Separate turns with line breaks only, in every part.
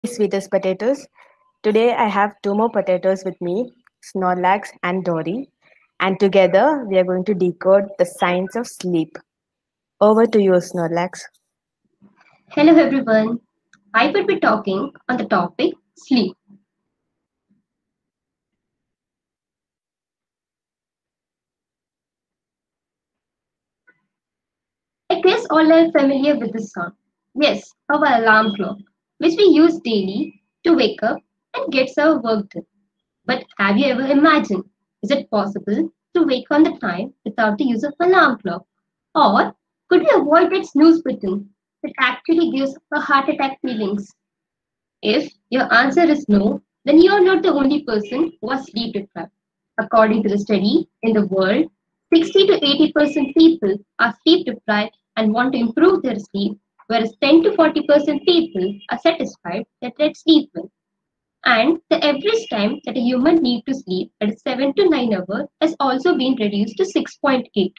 sweetest potatoes. Today I have two more potatoes with me, Snorlax and Dory, and together we are going to decode the science of sleep. Over to you, Snorlax.
Hello everyone. I will be talking on the topic sleep. I guess all are familiar with this sound. Yes, our alarm clock, which we use daily to wake up and get our work done. But have you ever imagined, is it possible to wake on the time without the use of alarm clock? Or could we avoid that snooze button that actually gives a heart attack feelings? If your answer is no, then you are not the only person who was sleep deprived. According to the study, in the world, 60 to 80% people are sleep deprived and want to improve their sleep, whereas 10 to 40% people are satisfied that they sleep well. And the average time that a human needs to sleep at 7 to 9 hours has also been reduced to 6.8.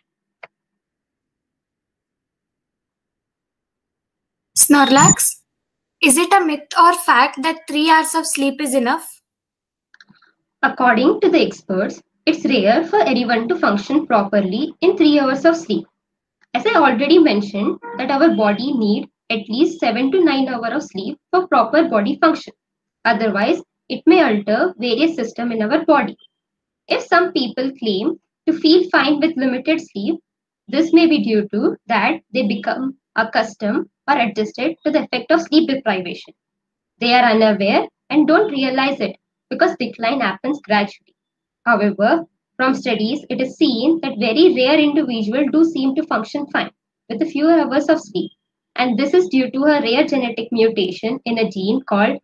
Snorlax, is it a myth or fact that 3 hours of sleep is enough?
According to the experts, it's rare for anyone to function properly in 3 hours of sleep. As I already mentioned, that our body need at least 7 to 9 hours of sleep for proper body function. Otherwise, it may alter various systems in our body. If some people claim to feel fine with limited sleep, this may be due to that they become accustomed or adjusted to the effect of sleep deprivation. They are unaware and don't realize it because decline happens gradually. However, from studies, it is seen that very rare individuals do seem to function fine with a few hours of sleep. And this is due to a rare genetic mutation in a gene called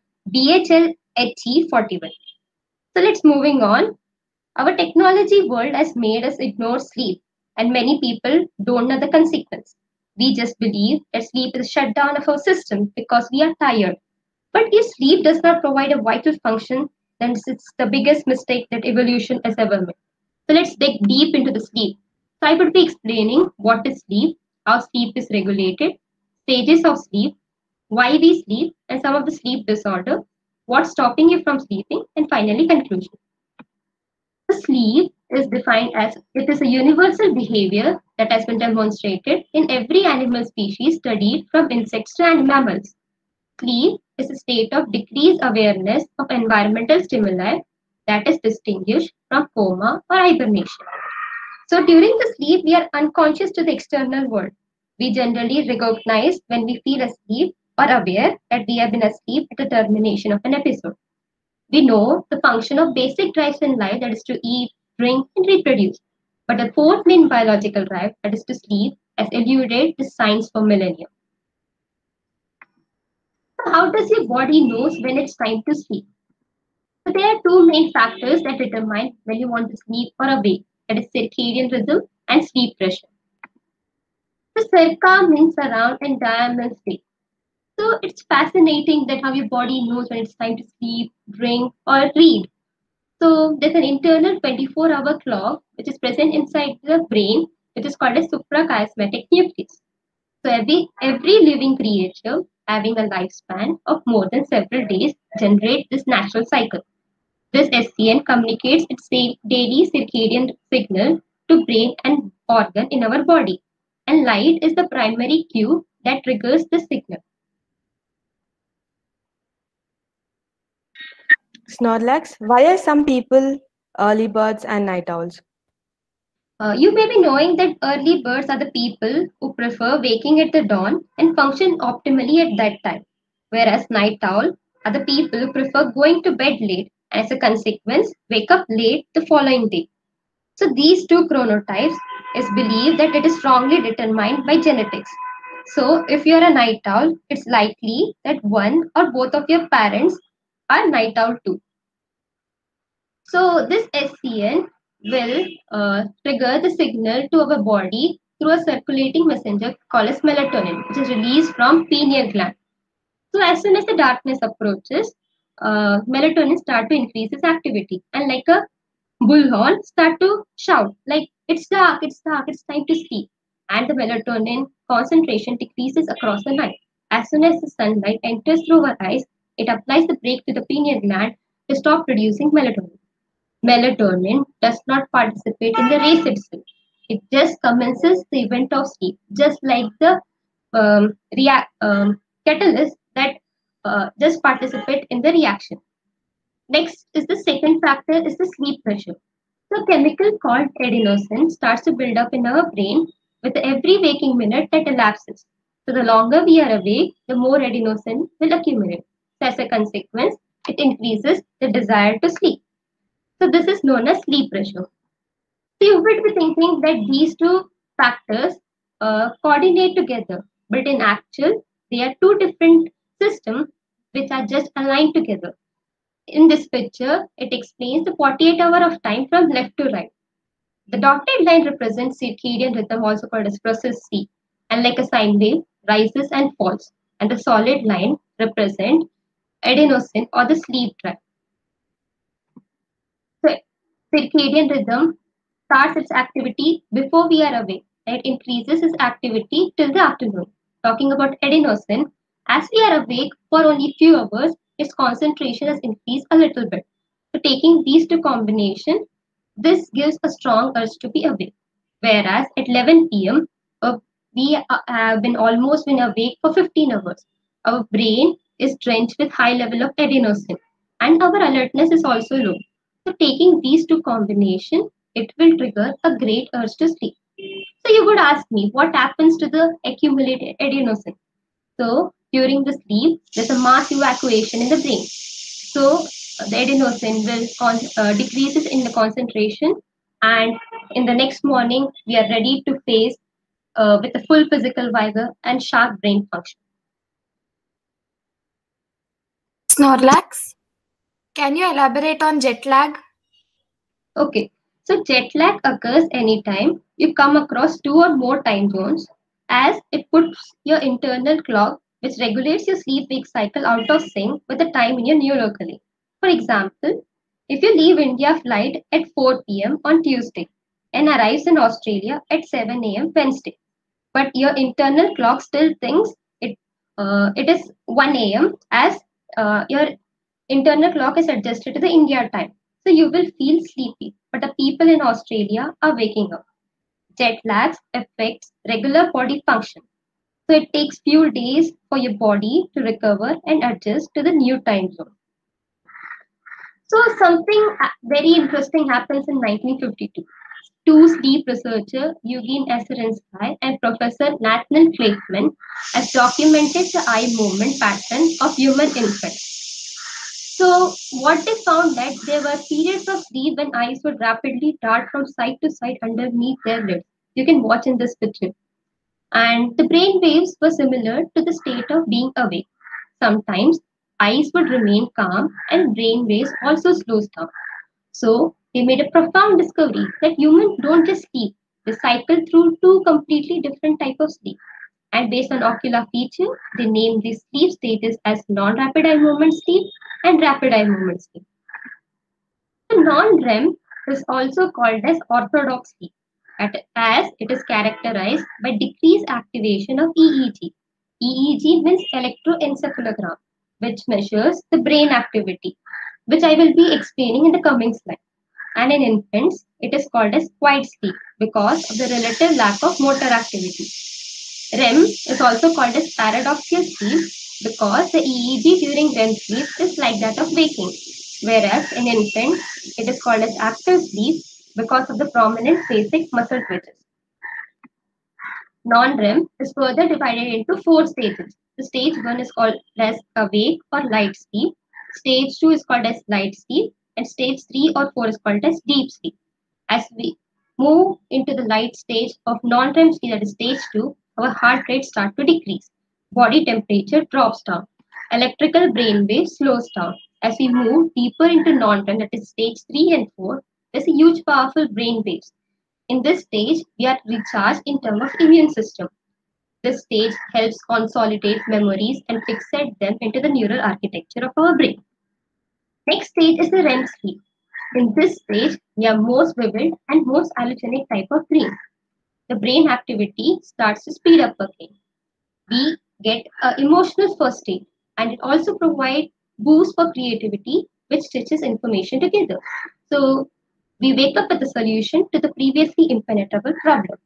BHLHE41. So let's moving on. Our technology world has made us ignore sleep, and many people don't know the consequence. We just believe that sleep is a shutdown of our system because we are tired. But if sleep does not provide a vital function, then it's the biggest mistake that evolution has ever made. So let's dig deep into the sleep. So I would be explaining what is sleep, how sleep is regulated, stages of sleep, why we sleep, and some of the sleep disorder, what's stopping you from sleeping, and finally conclusion. The sleep is defined as it is a universal behavior that has been demonstrated in every animal species studied from insects to mammals. Sleep is a state of decreased awareness of environmental stimuli that is distinguished from coma or hibernation. So during the sleep, we are unconscious to the external world. We generally recognize when we feel asleep or aware that we have been asleep at the termination of an episode. We know the function of basic drives in life, that is to eat, drink, and reproduce. But the fourth main biological drive, that is to sleep, has eluded the science for millennia. So how does your body knows when it's time to sleep? So there are two main factors that determine when you want to sleep or awake, that is circadian rhythm and sleep pressure. So circa means around and dia means day. So it's fascinating that how your body knows when it's time to sleep, drink, or read. So there's an internal 24-hour clock which is present inside the brain, which is called a suprachiasmatic nucleus. So every living creature having a lifespan of more than several days generates this natural cycle. This SCN communicates its daily circadian signal to brain and organ in our body. And light is the primary cue that triggers the signal.
Snorlax, why are some people early birds and night owls?
You may be knowing that early birds are the people who prefer waking at the dawn and function optimally at that time, whereas night owl are the people who prefer going to bed late and as a consequence wake up late the following day. So these two chronotypes is believed that it is strongly determined by genetics. So if you are a night owl, it's likely that one or both of your parents are night owl too. So this SCN will trigger the signal to our body through a circulating messenger called as melatonin, which is released from pineal gland. So as soon as the darkness approaches, melatonin start to increase its activity, and like a bullhorn start to shout like it's dark, it's time to sleep. And the melatonin concentration decreases across the night. As soon as the sunlight enters through our eyes, it applies the brake to the pineal gland to stop producing melatonin. Melatonin does not participate in the race itself. It just commences the event of sleep, just like the catalyst that just participate in the reaction. Next is the second factor is the sleep pressure. So a chemical called adenosine starts to build up in our brain with every waking minute that elapses. So the longer we are awake, the more adenosine will accumulate. So as a consequence, it increases the desire to sleep. So this is known as sleep pressure. So you would be thinking that these two factors coordinate together, but in actual, they are two different systems which are just aligned together. In this picture, it explains the 48 hour of time from left to right. The dotted line represents circadian rhythm, also called as process C, and like a sine wave, rises and falls. And the solid line represents adenosine or the sleep track. So circadian rhythm starts its activity before we are awake. It increases its activity till the afternoon. Talking about adenosine, as we are awake for only few hours, its concentration has increased a little bit. So taking these two combination, this gives a strong urge to be awake. Whereas at 11 p.m., we have been almost been awake for 15 hours. Our brain is drenched with high level of adenosine, and our alertness is also low. So taking these two combination, it will trigger a great urge to sleep. So you would ask me, what happens to the accumulated adenosine? So during the sleep, there's a mass evacuation in the brain. So the adenosine will decreases in the concentration, and in the next morning, we are ready to face with a full physical vigor and sharp brain function.
Snorlax, can you elaborate on jet lag?
Okay, so jet lag occurs anytime you come across two or more time zones, as it puts your internal clock, which regulates your sleep-wake cycle, out of sync with the time in your new locally. For example, if you leave India flight at 4 p.m. on Tuesday and arrives in Australia at 7 a.m. Wednesday, but your internal clock still thinks it is 1 a.m. as your internal clock is adjusted to the India time. So you will feel sleepy, but the people in Australia are waking up. Jet lag affects regular body function. So it takes few days for your body to recover and adjust to the new time zone. So something very interesting happens in 1952. Two sleep researchers, Eugene Aserinsky and Professor Nathaniel Kleitman, has documented the eye movement pattern of human infants. So what they found that there were periods of sleep when eyes would rapidly dart from side to side underneath their lids. You can watch in this picture. And the brain waves were similar to the state of being awake. Sometimes eyes would remain calm and brain waves also slows down. So they made a profound discovery that humans don't just sleep, they cycle through two completely different types of sleep. And based on ocular feature, they named these sleep stages as non-rapid eye movement sleep and rapid eye movement sleep. The non-REM is also called as orthodox sleep, as it is characterized by decreased activation of EEG. EEG means electroencephalogram, which measures the brain activity, which I will be explaining in the coming slide. And in infants, it is called as quiet sleep because of the relative lack of motor activity. REM is also called as paradoxical sleep because the EEG during REM sleep is like that of waking, whereas in infants, it is called as active sleep because of the prominent basic muscle twitches. Non-REM is further divided into four stages. The stage 1 is called as awake or light sleep, stage 2 is called as light sleep, and stage 3 or 4 is called as deep sleep. As we move into the light stage of non-REM sleep, that is stage 2, our heart rate starts to decrease. Body temperature drops down. Electrical brain wave slows down. As we move deeper into non-REM, that is stage 3 and 4, there's a huge powerful brain waves. In this stage, we are recharged in terms of immune system. This stage helps consolidate memories and fixate them into the neural architecture of our brain. Next stage is the REM sleep. In this stage, we are most vivid and most allogenic type of dream. The brain activity starts to speed up again. We get an emotional first stage, and it also provides boost for creativity, which stitches information together. So we wake up with a solution to the previously impenetrable problem.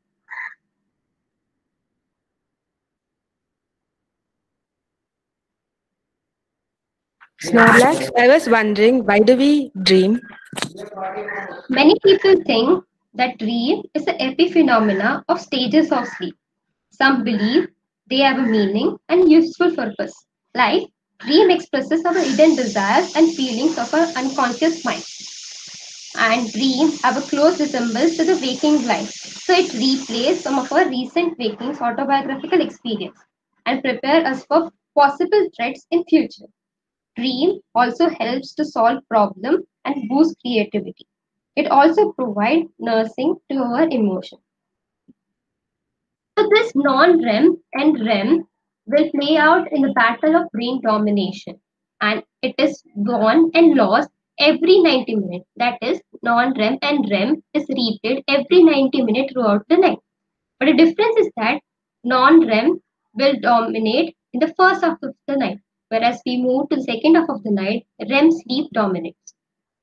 Snorlax, I was wondering, why do we dream?
Many people think that dream is the epiphenomena of stages of sleep. Some believe they have a meaning and useful purpose. Like dream expresses our hidden desires and feelings of our unconscious mind. And dream have a close resemblance to the waking life. So it replays some of our recent wakings autobiographical experience and prepare us for possible threats in future. Dream also helps to solve problems and boost creativity. It also provides nursing to our emotion. So this non-REM and REM will play out in the battle of brain domination, and it is won and lost every 90 minutes. That is, non-REM and REM is replayed every 90 minutes throughout the night. But the difference is that non-REM will dominate in the first half of the night, whereas we move to the second half of the night, REM sleep dominates.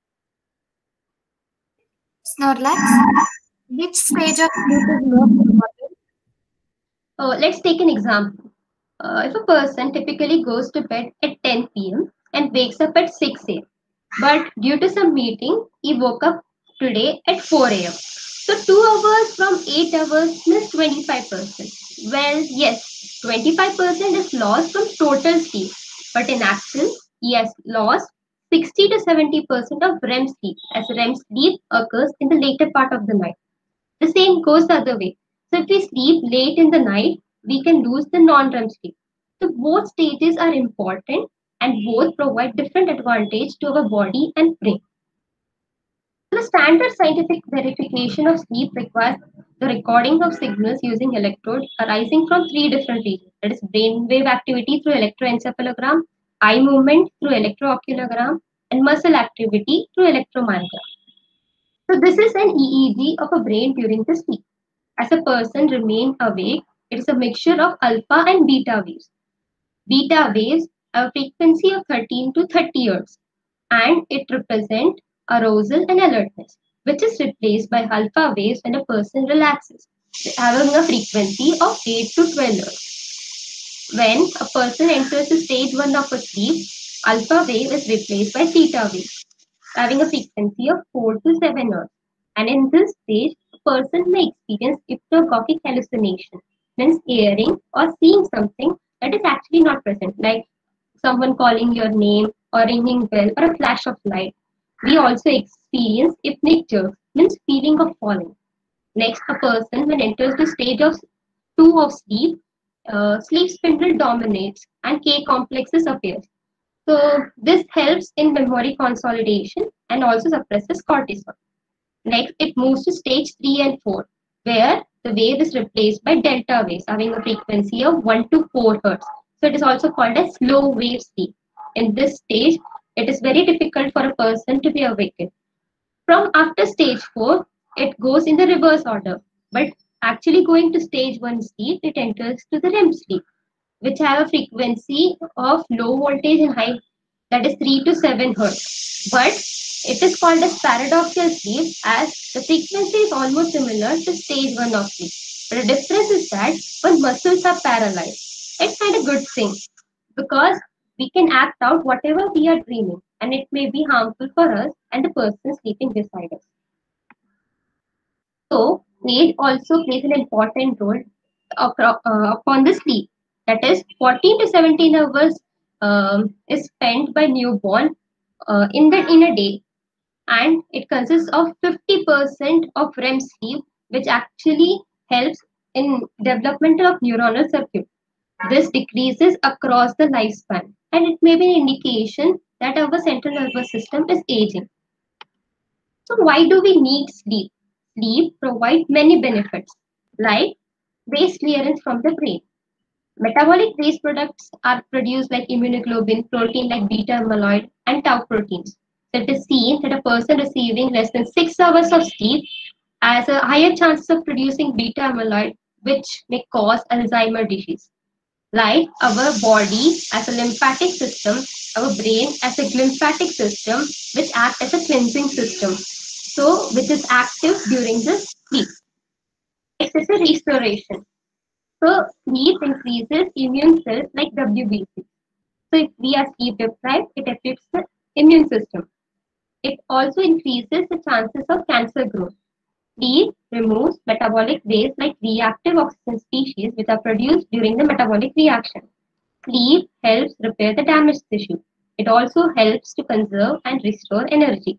Snorlax, which stage of sleep is most important?
Let's take an example. If a person typically goes to bed at 10 p.m. and wakes up at 6 a.m., but due to some meeting, he woke up today at 4 a.m. So 2 hours from 8 hours means 25%. Well, yes, 25% is lost from total sleep, but in actual, he has lost 60 to 70% of REM sleep, as REM sleep occurs in the later part of the night. The same goes the other way. So if we sleep late in the night, we can lose the non-REM sleep. So both stages are important and both provide different advantage to our body and brain. The standard scientific verification of sleep requires the recording of signals using electrode arising from three different regions. That is brainwave activity through electroencephalogram, eye movement through electrooculogram, and muscle activity through electromyogram. So this is an EEG of a brain during the sleep. As a person remains awake, it is a mixture of alpha and beta waves. Beta waves have a frequency of 13 to 30 Hz, and it represents arousal and alertness, which is replaced by alpha waves when a person relaxes, having a frequency of 8 to 12 Hz. When a person enters the stage 1 of a sleep, alpha wave is replaced by theta wave, having a frequency of 4 to 7 Hz. And in this stage, a person may experience hypnagogic hallucination, means hearing or seeing something that is actually not present, like someone calling your name or ringing bell or a flash of light. We also experience hypnic jerks, means feeling of falling. Next, a person when enters the stage of 2 of sleep, sleep spindle dominates and K complexes appears. So this helps in memory consolidation and also suppresses cortisol. Next, it moves to stage 3 and 4, where the wave is replaced by delta waves having a frequency of 1 to 4 Hz. So it is also called a slow wave sleep. In this stage, it is very difficult for a person to be awakened. From after stage 4, it goes in the reverse order. But actually going to stage 1 sleep, it enters to the REM sleep, which have a frequency of low voltage and high, that is 3 to 7 Hz. But it is called as paradoxical sleep as the frequency is almost similar to stage 1 of sleep. But the difference is that when muscles are paralyzed, it's kind of good thing because we can act out whatever we are dreaming and it may be harmful for us and the person sleeping beside us. So, age also plays an important role upon the sleep. That is, 14 to 17 hours is spent by newborn in a day, and it consists of 50% of REM sleep, which actually helps in development of neuronal circuit. This decreases across the lifespan, and it may be an indication that our central nervous system is aging. So why do we need sleep? Sleep provides many benefits, like waste clearance from the brain. Metabolic waste products are produced like immunoglobulin, protein like beta amyloid, and tau proteins. So it is seen that a person receiving less than 6 hours of sleep has a higher chance of producing beta amyloid, which may cause Alzheimer's disease. Like our body as a lymphatic system, our brain as a glymphatic system, which act as a cleansing system. So, which is active during the sleep. Excessive restoration. So, sleep increases immune cells like WBC. So, if we are sleep deprived, it affects the immune system. It also increases the chances of cancer growth. Sleep removes metabolic waste like reactive oxygen species which are produced during the metabolic reaction. Sleep helps repair the damaged tissue. It also helps to conserve and restore energy.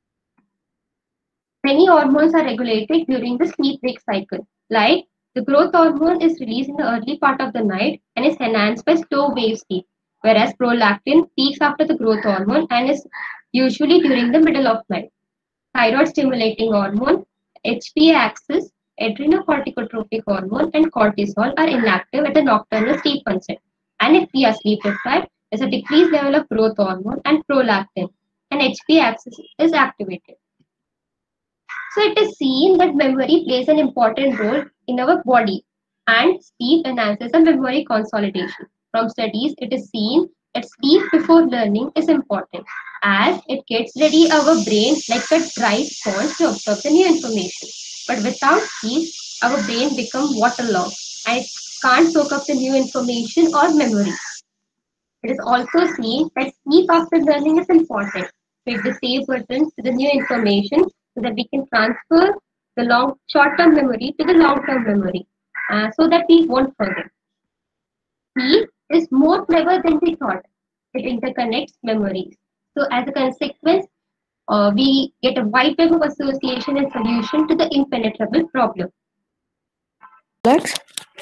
Many hormones are regulated during the sleep-wake cycle. Like the growth hormone is released in the early part of the night and is enhanced by slow wave sleep, whereas prolactin peaks after the growth hormone and is usually during the middle of night. Thyroid stimulating hormone, HPA axis, adrenocorticotropic hormone, and cortisol are inactive at the nocturnal sleep onset. And if we are sleep deprived, there's a decreased level of growth hormone and prolactin, and HPA axis is activated. So it is seen that memory plays an important role in our body, and sleep enhances the memory consolidation. From studies, it is seen that sleep before learning is important as it gets ready our brain like a dry sponge to absorb the new information. But without sleep, our brain becomes waterlogged and it can't soak up the new information or memory. It is also seen that sleep after learning is important. Hit the save button to the new information so that we can transfer the short-term memory to the long-term memory so that we won't forget. Sleep is more clever than we thought. It interconnects memories. So as a consequence, we get a wide web of association and solution to the impenetrable problem.
Alex?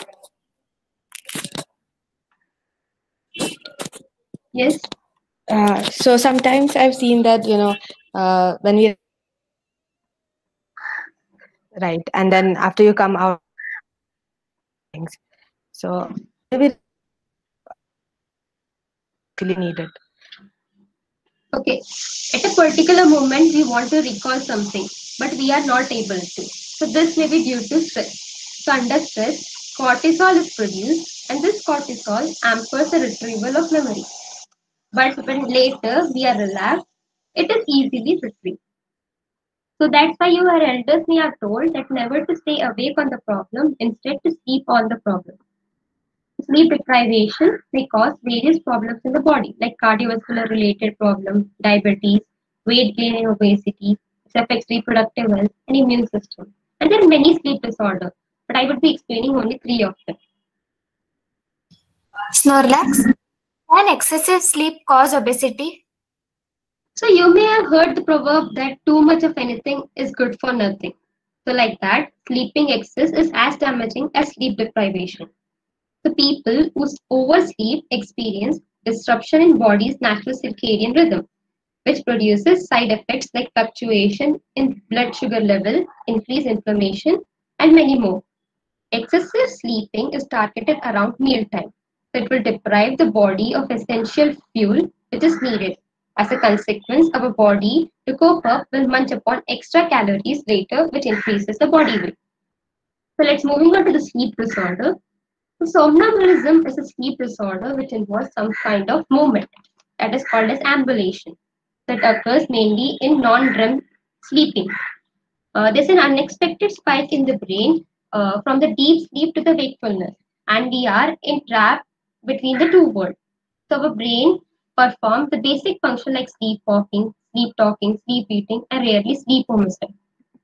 Yes.
So sometimes I've seen that, when we right, and then after you come out, things. So maybe really needed.
Okay, at a particular moment we want to recall something, but we are not able to. So this may be due to stress. So under stress, cortisol is produced, and this cortisol hampers the retrieval of memory. But when later we are relaxed, it is easily retrieved. So that's why your elders may have told that never to stay awake on the problem, instead to sleep on the problem. Sleep deprivation may cause various problems in the body, like cardiovascular related problems, diabetes, weight gain and obesity. It affects reproductive health and immune system. And there are many sleep disorders, but I would be explaining only 3 of them.
Snorlax, can excessive sleep cause obesity?
So you may have heard the proverb that too much of anything is good for nothing. So like that, sleeping excess is as damaging as sleep deprivation. The people who oversleep experience disruption in body's natural circadian rhythm, which produces side effects like fluctuation in blood sugar level, increased inflammation, and many more. Excessive sleeping is targeted around mealtime, so it will deprive the body of essential fuel which is needed. As a consequence, our body, to cope up, will munch upon extra calories later, which increases the body weight. So let's moving on to the sleep disorder. So somnambulism is a sleep disorder which involves some kind of movement that is called as ambulation that occurs mainly in non-REM sleeping. There's an unexpected spike in the brain from the deep sleep to the wakefulness, and we are entrapped between the two worlds. So our brain performs the basic function like sleepwalking, sleep talking, sleep eating, and rarely sleep homicide.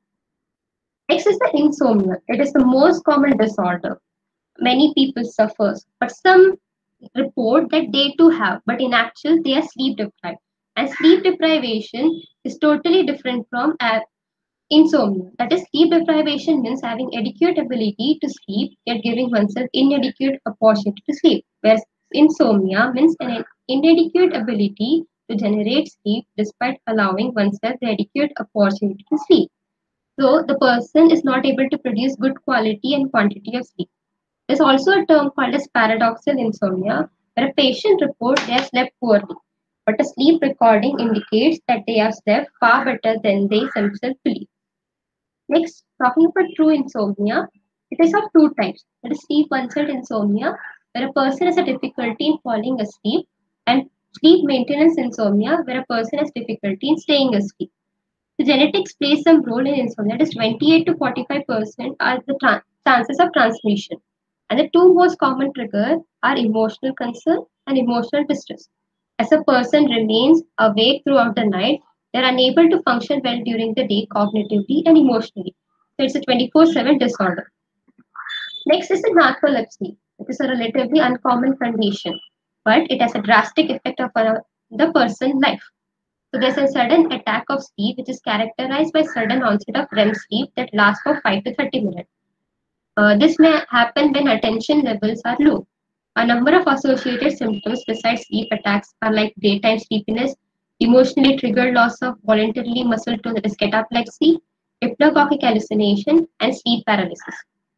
Next is the insomnia. It is the most common disorder. Many people suffer, but some report that they too have, but in actual they are sleep deprived. And sleep deprivation is totally different from insomnia. That is, sleep deprivation means having adequate ability to sleep yet giving oneself inadequate opportunity to sleep. Whereas insomnia means an inadequate ability to generate sleep despite allowing oneself the adequate opportunity to sleep. So the person is not able to produce good quality and quantity of sleep. There's also a term called as paradoxal insomnia, where a patient reports they have slept poorly, but a sleep recording indicates that they have slept far better than they themselves believe. Next, talking about true insomnia, it is of two types. That is sleep onset insomnia, where a person has a difficulty in falling asleep and sleep maintenance insomnia, where a person has difficulty in staying asleep. The genetics plays some role in insomnia. That is 28 to 45% are the chances of transmission. And the two most common triggers are emotional concern and emotional distress. As a person remains awake throughout the night, they are unable to function well during the day cognitively and emotionally. So it's a 24/7 disorder. Next is the narcolepsy. It is a relatively uncommon condition, but it has a drastic effect upon the person's life. So there's a sudden attack of sleep which is characterized by sudden onset of REM sleep that lasts for 5 to 30 minutes. This may happen when attention levels are low. A number of associated symptoms besides sleep attacks are like daytime sleepiness, emotionally triggered loss of voluntarily muscle tone, that is cataplexy, hypnagogic hallucination, and sleep paralysis.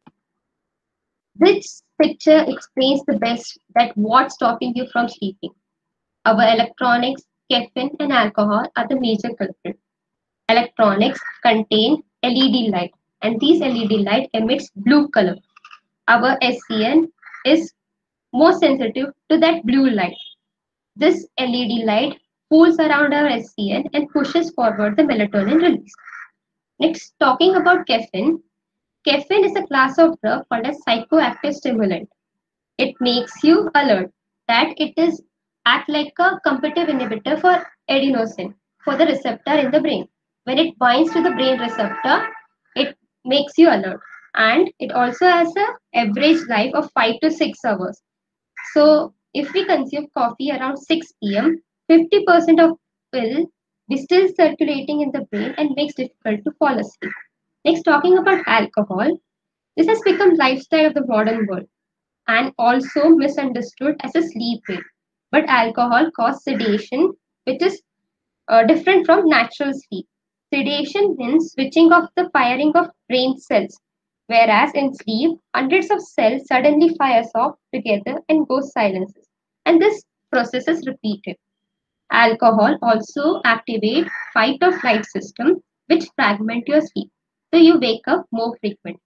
This picture explains the best that what's stopping you from sleeping. Our electronics, caffeine, and alcohol are the major culprits. Electronics contain LED light, and these LED light emits blue color. Our SCN is more sensitive to that blue light. This LED light pulls around our SCN and pushes forward the melatonin release. Next, talking about caffeine. Caffeine is a class of drug called a psychoactive stimulant. It makes you alert that it is act like a competitive inhibitor for adenosine for the receptor in the brain. When it binds to the brain receptor, it makes you alert, and it also has an average life of 5 to 6 hours. So if we consume coffee around 6 p.m., 50% of will be still circulating in the brain and makes it difficult to fall asleep. Next, talking about alcohol, this has become lifestyle of the modern world and also misunderstood as a sleep aid. But alcohol causes sedation, which is different from natural sleep. Sedation means switching off the firing of brain cells, whereas in sleep, hundreds of cells suddenly fires off together and go silences. And this process is repeated. Alcohol also activates fight or flight system, which fragment your sleep. So you wake up more frequently.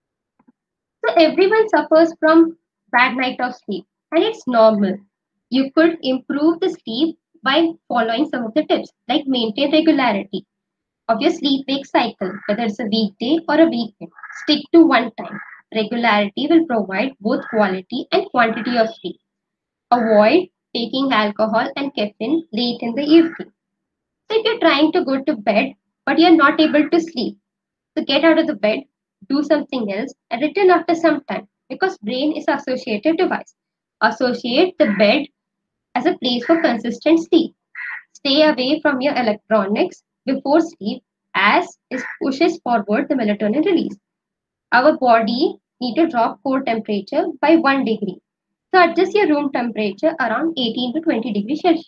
So everyone suffers from bad night of sleep, and it's normal. You could improve the sleep by following some of the tips, like maintain regularity of your sleep wake cycle, whether it's a weekday or a weekend. Stick to one time. Regularity will provide both quality and quantity of sleep. Avoid taking alcohol and caffeine late in the evening. So if you're trying to go to bed but you're not able to sleep, so get out of the bed, do something else, and return after some time because brain is associative device. Associate the bed as a place for consistent sleep. Stay away from your electronics before sleep as it pushes forward the melatonin release. Our body need to drop core temperature by 1 degree. So adjust your room temperature around 18 to 20 degrees Celsius.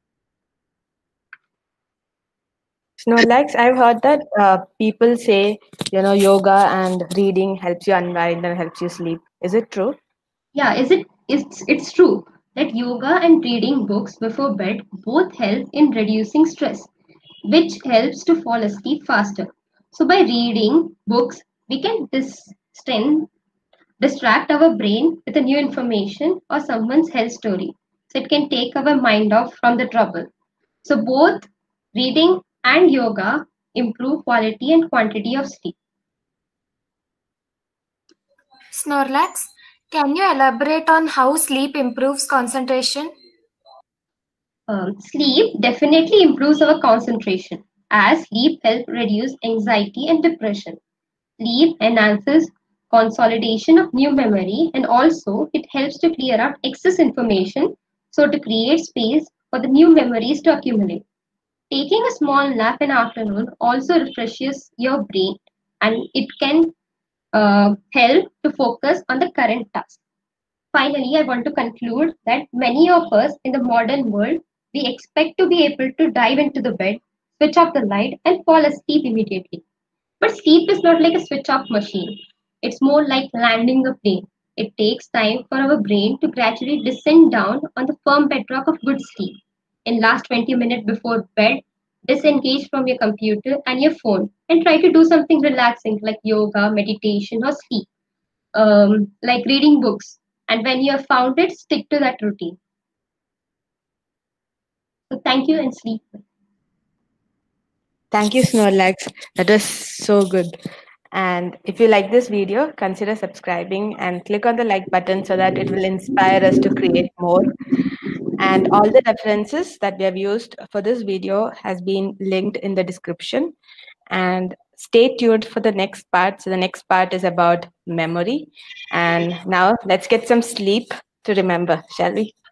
Snorlax, I've heard that people say, yoga and reading helps you unwind and helps you sleep. Is it true?
Yeah, it's true that yoga and reading books before bed both help in reducing stress, which helps to fall asleep faster. So by reading books, we can distract our brain with a new information or someone's health story. So it can take our mind off from the trouble. So both reading and yoga improve quality and quantity of sleep.
Snorlax, can you elaborate on how sleep improves concentration?
Sleep definitely improves our concentration as sleep helps reduce anxiety and depression. Sleep enhances consolidation of new memory and also it helps to clear out excess information so to create space for the new memories to accumulate. Taking a small nap in afternoon also refreshes your brain and it can help to focus on the current task. Finally, I want to conclude that many of us in the modern world, we expect to be able to dive into the bed, switch off the light, and fall asleep immediately. But sleep is not like a switch off machine. It's more like landing a plane. It takes time for our brain to gradually descend down on the firm bedrock of good sleep. In last 20 minutes before bed, disengage from your computer and your phone and try to do something relaxing like yoga, meditation, or sleep, like reading books. And when you have found it, stick to that routine. So thank you and sleep well.
Thank you, Snorlax. That was so good. And if you like this video, consider subscribing and click on the like button so that it will inspire us to create more. And all the references that we have used for this video has been linked in the description. And stay tuned for the next part. So the next part is about memory. And now let's get some sleep to remember, shall we?